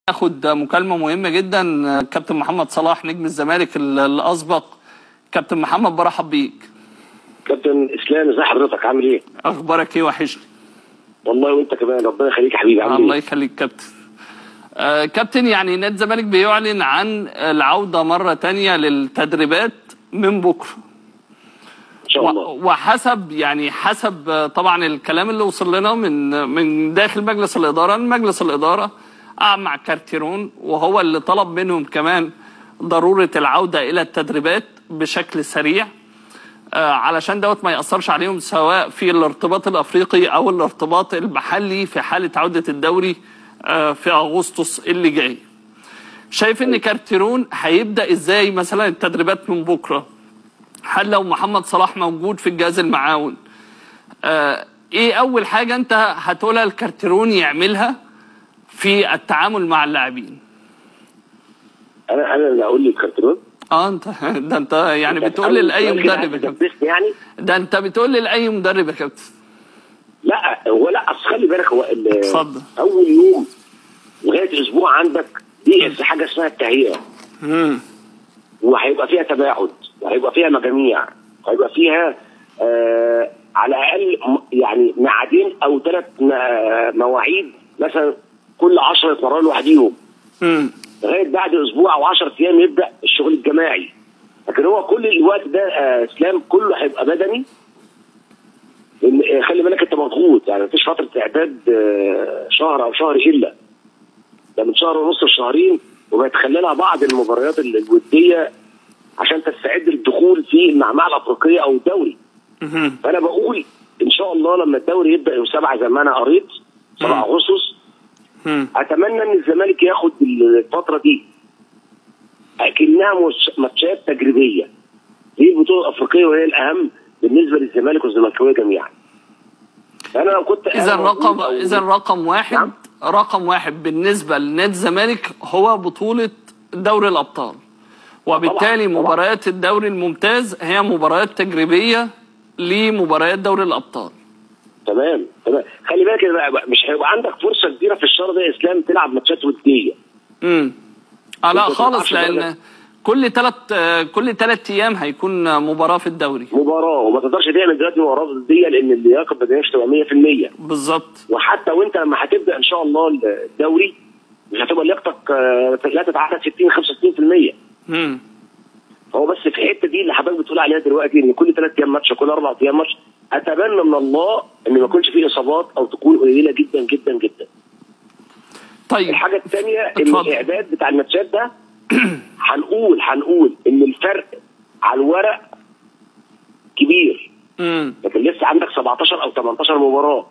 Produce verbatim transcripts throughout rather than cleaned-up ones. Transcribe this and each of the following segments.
ناخد مكالمة مهمة جدا. كابتن محمد صلاح نجم الزمالك الأسبق. كابتن محمد برحب بيك. كابتن اسلام، ازي حضرتك؟ عامل ايه؟ اخبارك ايه؟ وحشني والله وانت كمان، ربنا يخليك يا حبيبي. عامل ايه؟ الله يخليك كابتن. آه كابتن، يعني نادي الزمالك بيعلن عن العودة مرة تانية للتدريبات من بكرة ان شاء الله. وحسب يعني حسب طبعا الكلام اللي وصل لنا من من داخل مجلس الإدارة. مجلس الإدارة قعد مع كارتيرون وهو اللي طلب منهم كمان ضرورة العودة إلى التدريبات بشكل سريع، آه علشان دوت ما يأثرش عليهم سواء في الارتباط الأفريقي أو الارتباط المحلي في حالة عودة الدوري آه في أغسطس اللي جاي. شايف إن كارتيرون هيبدأ إزاي مثلا التدريبات من بكرة؟ هل لو محمد صلاح موجود في الجهاز المعاون، آه إيه أول حاجة أنت هتقولها الكارتيرون يعملها في التعامل مع اللاعبين؟ أنا أنا اللي أقول للكارتيرون؟ اه انت ده انت يعني بتقول لي لاي مدرب يا كابتن. يعني ده انت بتقول لي لاي مدرب يا كابتن. لا هو لا اصل خلي بالك، هو اتفضل. اول يوم لغايه اسبوع عندك دي حاجه اسمها التهيئه. امم وهيبقى فيها تباعد وهيبقى فيها مجاميع وهيبقى فيها آه على الاقل يعني ميعادين او ثلاث مواعيد مثلا كل عشرة يتمرنوا لوحديهم. امم لغايه بعد اسبوع او عشرة ايام يبدا الشغل الجماعي. لكن هو كل الوقت ده آه اسلام كله هيبقى بدني. خلي بالك انت مضغوط، يعني مفيش فتره اعداد آه شهر او شهر الا ده، من شهر ونص لشهرين، وبيتخللها بعض المباريات الوديه عشان تستعد للدخول في المعمعه الافريقيه او الدوري. فانا بقول ان شاء الله لما الدوري يبدا يوم سبعة زي ما انا قريت سبعة اغسطس، اتمنى ان الزمالك ياخد الفتره دي اكنها ماتشات تجريبيه. دي البطوله الافريقيه وهي الاهم بالنسبه للزمالك والزملكاويه جميعا. انا لو كنت اذا رقم اذا رقم واحد نعم؟ رقم واحد بالنسبه لنادي الزمالك هو بطوله دوري الابطال، وبالتالي طبعا. مباريات الدوري الممتاز هي مباريات تجريبيه لمباريات دوري الابطال. تمام تمام. خلي بالك مش هيبقى عندك فرصه كبيره في الشهر ده يا اسلام تلعب ماتشات وديه. امم اه لا خالص، لان كل ثلاث كل ثلاث ايام هيكون مباراه في الدوري. مباراه، وما تقدرش تعمل دلوقتي مباراه وديه لان اللياقه البدنيه مش هتبقى مية في المية. بالظبط. وحتى وانت لما هتبدا ان شاء الله الدوري مش هتبقى لياقتك لا تتعدى ستين خمسة وستين في المية. امم هو بس في الحته دي اللي حضرتك بتقول عليها دلوقتي ان كل ثلاث ايام ماتش كل اربع ايام ماتش، اتمنى من الله ان ما يكونش فيه اصابات او تكون قليله جدا جدا جدا. طيب الحاجه الثانيه ان الاعداد بتاع الماتشات ده هنقول هنقول ان الفرق على الورق كبير. امم لكن لسه عندك سبعتاشر او تمنتاشر مباراه،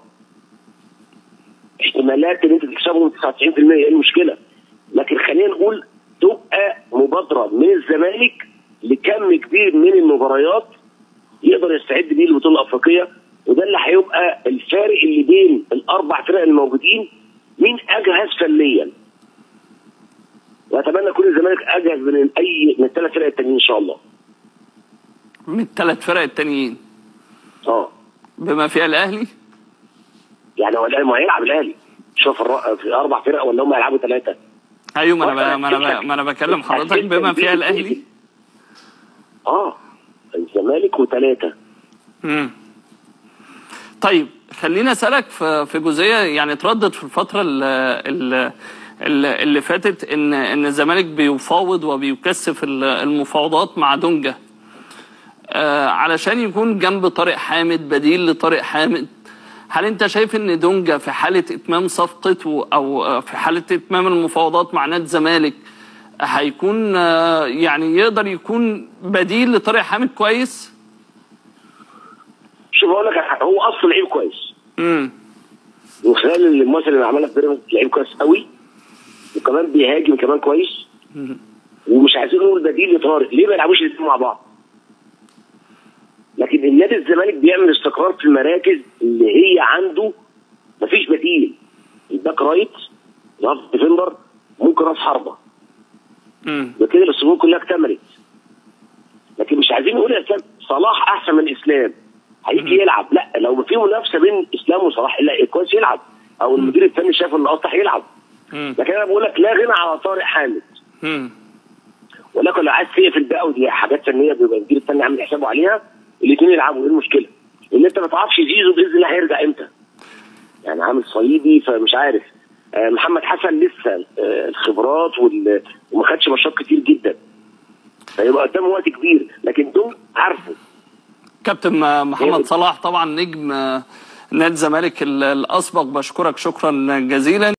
احتمالات ان انت تكسبهم تسعة وتسعين في المية. ايه المشكله؟ لكن خلينا نقول تبقى مبادره من الزمالك لكم كبير من المباريات يقدر يستعد بيه للبطوله الافريقيه، وده اللي هيبقى الفارق اللي بين الاربع فرق الموجودين مين اجهز فنيا. واتمنى كل الزمالك اجهز من اي من الثلاث فرق التانيين ان شاء الله. من الثلاث فرق التانيين؟ اه بما فيها الاهلي؟ يعني هو الاهلي ما هيلعب الاهلي شوف في اربع فرق ولا هم هيلعبوا ثلاثه؟ ايوه ما انا ما انا ما انا بكلم حضرتك بما فيها الاهلي. اه الزمالك وثلاثه. امم طيب خليني اسالك في في جزئيه يعني اتردد في الفتره اللي, اللي فاتت ان ان الزمالك بيفاوض وبيكثف المفاوضات مع دونجا آه علشان يكون جنب طارق حامد بديل لطارق حامد. هل انت شايف ان دونجا في حاله اتمام صفقته او في حاله اتمام المفاوضات مع نادي الزمالك هيكون آه يعني يقدر يكون بديل لطارق حامد كويس؟ شوف اقول لك، هو اصلا لعيب كويس. امم من خلال المواسم اللي عملها في بيراميدز لعيب كويس قوي، وكمان بيهاجم كمان كويس. ومش عايزين نقول بديل لطارق، ليه ما يلعبوش الاثنين مع بعض؟ لكن النادي الزمالك بيعمل استقرار في المراكز اللي هي عنده مفيش بديل. الباك رايت، راس ديفندر، ممكن راس حربه. امم وكده الصفوف كلها اكتملت. لكن مش عايزين نقول يا اسلام صلاح احسن من اسلام هيجي يلعب، لا لو في منافسه بين اسلام وصلاح لا كويس يلعب، او المدير الفني شايف ان اصلا هيلعب. لكن انا بقول لك لا غنى على طارق حامد. ولكن لو عايز تقفل بقى ودي حاجات فنيه بيبقى المدير الفني عامل حسابه عليها، الاثنين يلعبوا. ايه المشكله؟ ان انت ما تعرفش زيزو باذن الله هيرجع امتى. يعني عامل صليبي فمش عارف. آه محمد حسن لسه آه الخبرات وال... وما خدش ماتشات كتير جدا، فيبقى قدامه وقت كبير، لكن دول عارفه. كابتن محمد صلاح طبعا نجم نادي الزمالك الاسبق، بشكرك شكرا جزيلا.